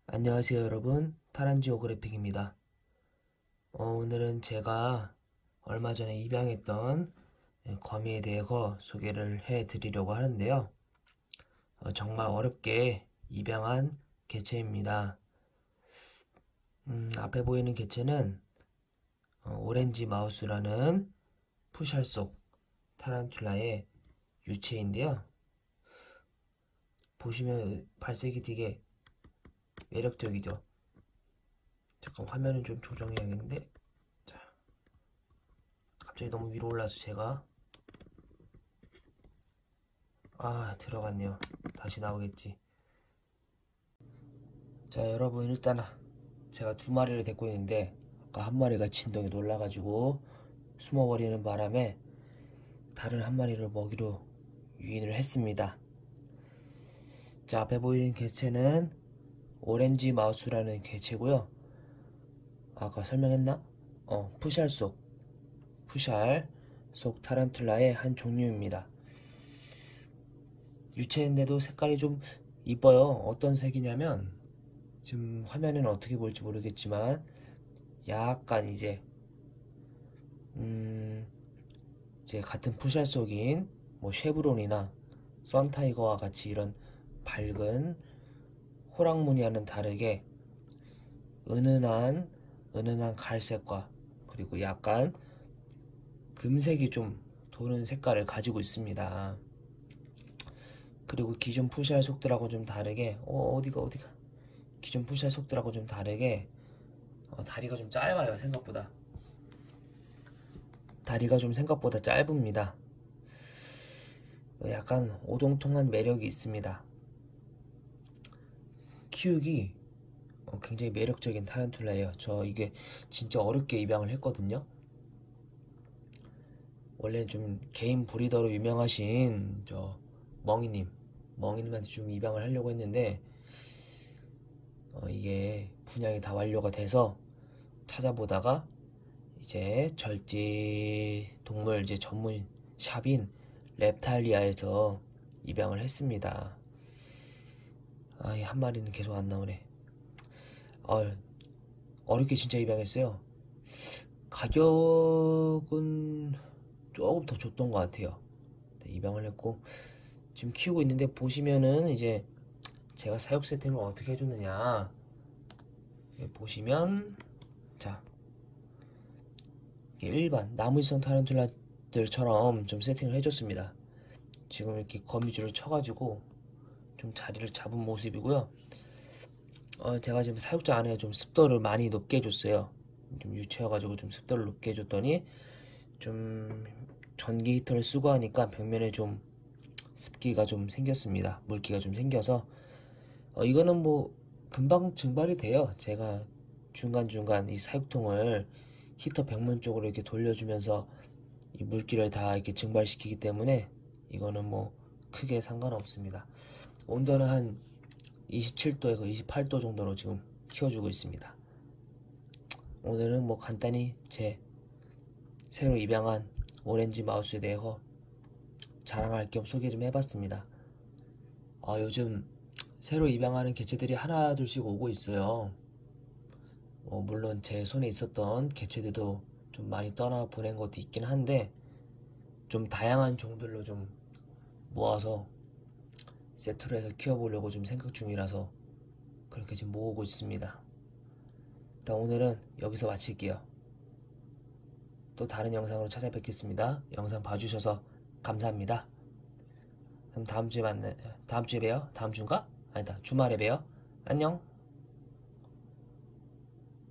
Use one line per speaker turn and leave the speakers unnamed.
안녕하세요 여러분, 타란지오그래픽입니다. 오늘은 제가 얼마 전에 입양했던 거미에 대해서 소개를 해드리려고 하는데요. 정말 어렵게 입양한 개체입니다. 앞에 보이는 개체는 오렌지 마우스라는 푸샬속 타란툴라의 유체인데요. 보시면 발색이 되게 매력적이죠. 잠깐 화면을 좀 조정해야겠는데, 자, 갑자기 너무 위로 올라서 제가 들어갔네요. 다시 나오겠지. 자, 여러분, 일단 제가 두 마리를 데리고 있는데 아까 한 마리가 진동에 놀라가지고 숨어버리는 바람에 다른 한 마리를 먹이로 유인을 했습니다. 자, 앞에 보이는 개체는 오렌지 마우스라는 개체고요. 아까 설명했나? 푸샬 속 타란툴라의 한 종류입니다. 유체인데도 색깔이 좀 이뻐요. 어떤 색이냐면 지금 화면에는 어떻게 보일지 모르겠지만 약간 이제 같은 푸샬 속인 뭐 쉐브론이나 선타이거와 같이 이런 밝은 호랑무늬와는 다르게 은은한 갈색과 그리고 약간 금색이 좀 도는 색깔을 가지고 있습니다. 그리고 기존 푸샬 속들하고 좀 다르게 어디가 기존 푸샬 속들하고 좀 다르게 다리가 좀 짧아요. 다리가 좀 생각보다 짧습니다. 약간 오동통한 매력이 있습니다. 키우기 굉장히 매력적인 타란툴라예요. 저 이게 진짜 어렵게 입양을 했거든요. 원래 좀 개인 브리더로 유명하신 저 멍이님한테 좀 입양을 하려고 했는데 이게 분양이 다 완료가 돼서 찾아보다가 이제 절지 동물 이제 전문 샵인 랩탈리아에서 입양을 했습니다. 이 한 마리는 계속 안 나오네. 어렵게 진짜 입양했어요. 가격은 조금 더 줬던 것 같아요. 네, 입양을 했고 지금 키우고 있는데 보시면은 이제 제가 사육 세팅을 어떻게 해줬느냐 보시면 자 일반 나무위성 타란툴라들처럼 좀 세팅을 해줬습니다. 지금 이렇게 거미줄을 쳐가지고 좀 자리를 잡은 모습이고요. 제가 지금 사육장 안에 좀 습도를 많이 높게 해줬어요. 좀 유치해가지고 좀 습도를 높게 해줬더니 좀 전기 히터를 쓰고 하니까 벽면에 좀 습기가 좀 생겼습니다. 물기가 좀 생겨서 이거는 뭐 금방 증발이 돼요. 제가 중간중간 이 사육통을 히터 벽면 쪽으로 이렇게 돌려주면서 이 물기를 다 이렇게 증발시키기 때문에 이거는 뭐 크게 상관없습니다. 온도는 한 27도에서 28도 정도로 지금 키워주고 있습니다. 오늘은 뭐 간단히 제 새로 입양한 오렌지 마우스에 대해서 자랑할 겸 소개 좀 해봤습니다. 요즘 새로 입양하는 개체들이 하나 둘씩 오고 있어요. 물론 제 손에 있었던 개체들도 좀 많이 떠나보낸 것도 있긴 한데 좀 다양한 종들로 좀 모아서 세트로 해서 키워보려고 좀 생각 중이라서 그렇게 지금 모으고 있습니다. 일단 오늘은 여기서 마칠게요. 또 다른 영상으로 찾아뵙겠습니다. 영상 봐주셔서 감사합니다. 그럼 다음 주에 봬요. 다음 주인가? 아니다. 주말에 봬요. 안녕.